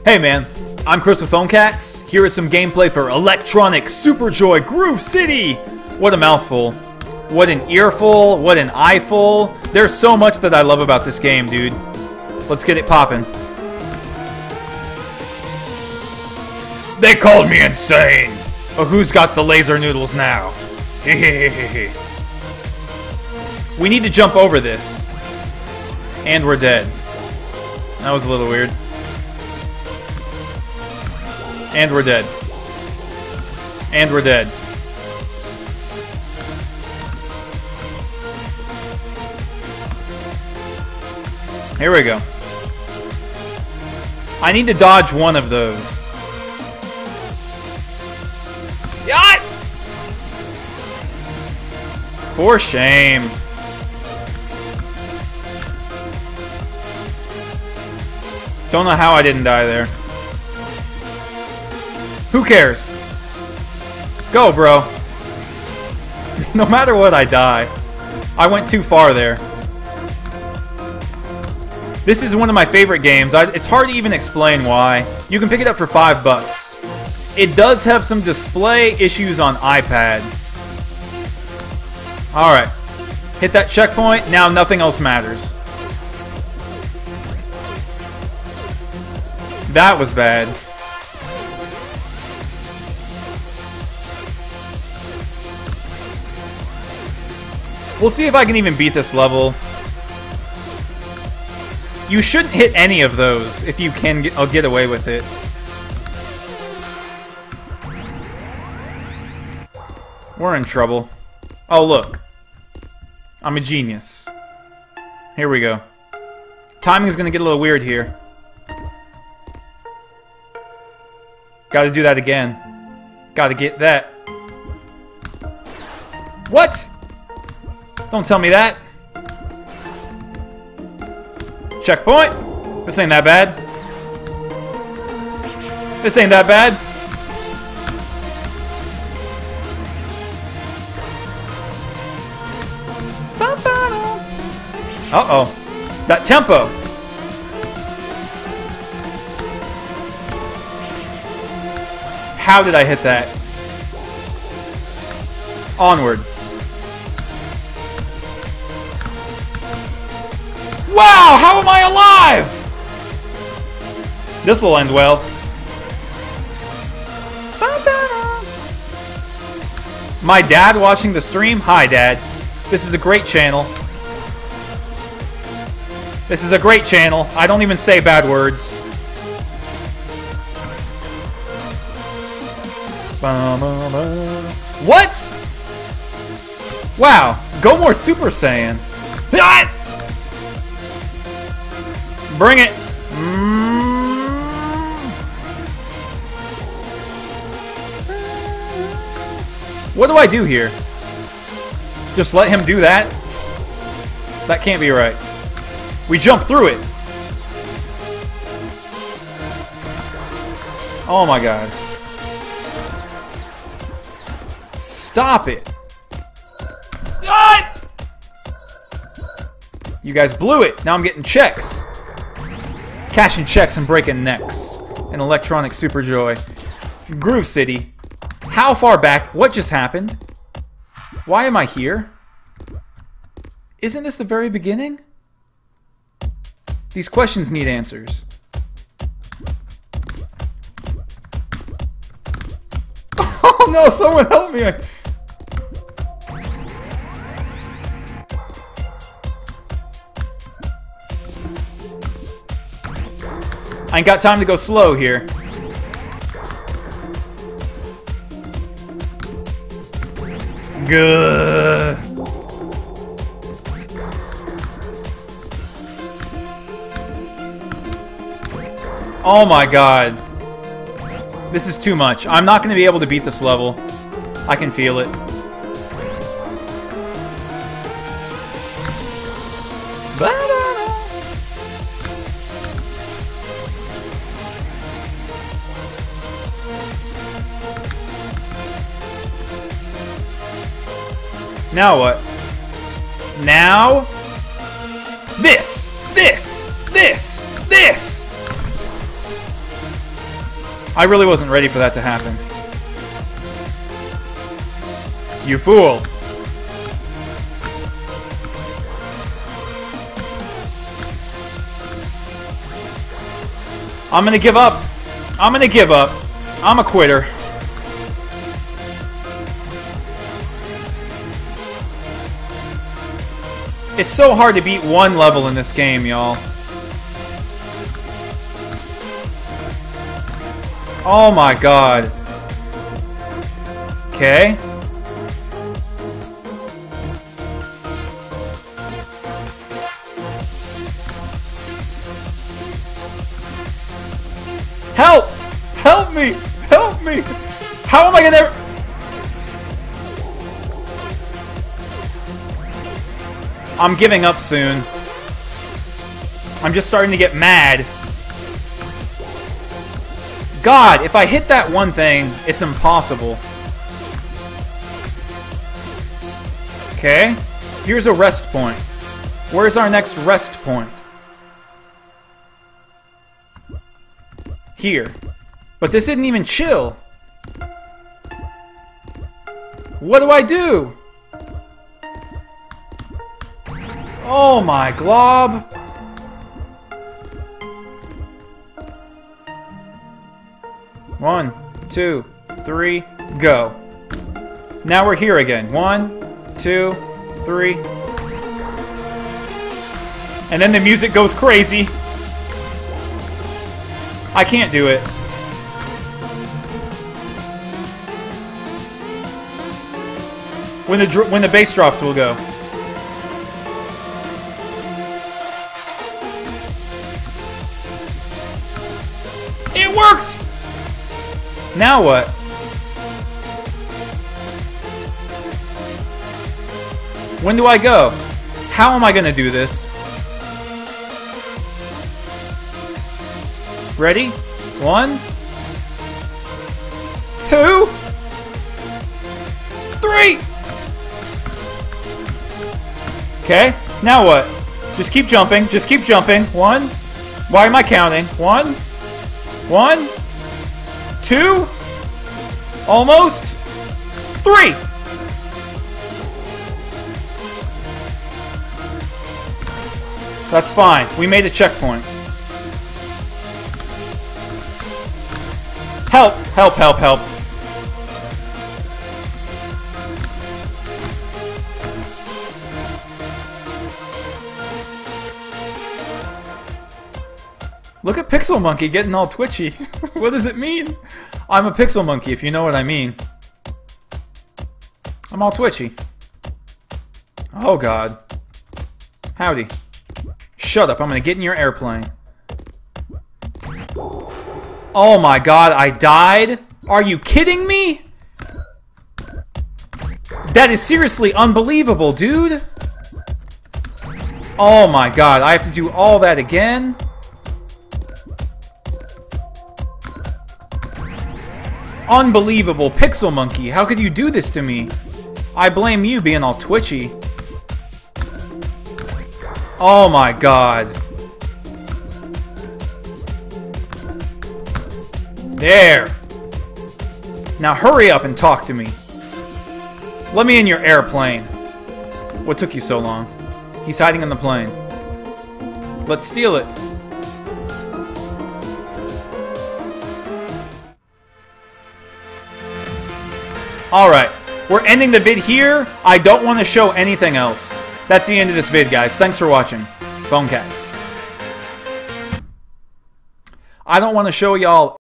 Hey man, I'm Chris with PhoneCats. Here is some gameplay for Electronic Superjoy Groove City! What a mouthful. What an earful, what an eyeful. There's so much that I love about this game, dude. Let's get it poppin'. They called me insane! Oh, who's got the laser noodles now? Hehehehe. We need to jump over this. And we're dead. That was a little weird. And we're dead. And we're dead. Here we go. I need to dodge one of those. Yacht! For shame. Don't know how I didn't die there. Who cares? Go, bro. No matter what, I die. I went too far there. This is one of my favorite games. It's hard to even explain why. You can pick it up for $5. It does have some display issues on iPad. Alright. Hit that checkpoint. Now nothing else matters. That was bad. We'll see if I can even beat this level. You shouldn't hit any of those if you can get away with it. We're in trouble. Oh, look. I'm a genius. Here we go. Timing is going to get a little weird here. Gotta do that again. Gotta get that. What? Don't tell me that. Checkpoint. This ain't that bad. This ain't that bad. Uh-oh. That tempo. How did I hit that? Onward. Wow! How am I alive? This will end well. My dad watching the stream? Hi, Dad. This is a great channel. This is a great channel. I don't even say bad words. What? Wow. Go more Super Saiyan. Bring it. What do I do here? Just let him do that? That can't be right. We jump through it. Oh my god. Stop it. Ah! You guys blew it. Now I'm getting checks. Cashing checks and breaking necks. In Electronic Superjoy Groove City. How far back? What just happened? Why am I here? Isn't this the very beginning? These questions need answers. Oh no, someone help me! I ain't got time to go slow here. Good. Oh my god. This is too much. I'm not going to be able to beat this level. I can feel it. Now what? Now? This! I really wasn't ready for that to happen. You fool. I'm gonna give up. I'm gonna give up. I'm a quitter. It's so hard to beat one level in this game, y'all. Oh my god. Okay. Help! Help me! Help me! How am I gonna... I'm giving up soon. I'm just starting to get mad. God, if I hit that one thing, it's impossible. Okay. Here's a rest point. Where's our next rest point? Here. But this didn't even chill. What do I do? Oh my glob. One, two, three, go. Now we're here again. 1, 2, 3. And then the music goes crazy. I can't do it. When the bass drops, we'll go. It worked! Now what? When do I go? How am I gonna do this? Ready? 1, 2, 3! Okay, now what? Just keep jumping, just keep jumping. 1. Why am I counting? 1, 1, 2, almost, 3! That's fine. We made a checkpoint. Help! Help, help, help. Look at Pixel Monkey getting all twitchy. What does it mean? I'm a Pixel Monkey, if you know what I mean. I'm all twitchy. Oh god. Howdy. Shut up, I'm gonna get in your airplane. Oh my god, I died? Are you kidding me? That is seriously unbelievable, dude. Oh my god, I have to do all that again? Unbelievable, Pixel Monkey. How could you do this to me? I blame you being all twitchy. Oh my god. There. Now hurry up and talk to me. Let me in your airplane. What took you so long? He's hiding in the plane. Let's steal it. Alright, we're ending the vid here. I don't want to show anything else. That's the end of this vid, guys. Thanks for watching. Phone Cats. I don't want to show y'all